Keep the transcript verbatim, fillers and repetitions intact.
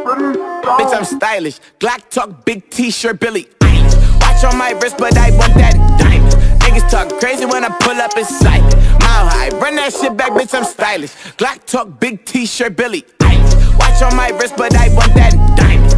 Bitch, I'm stylish. Glock talk, big t-shirt, Billy Eilish. Watch on my wrist, but I want that diamond. Niggas talk crazy when I pull up in sight. Mile high, run that shit back, bitch, I'm stylish. Glock talk, big t-shirt, Billy Eilish. Watch on my wrist, but I want that diamond.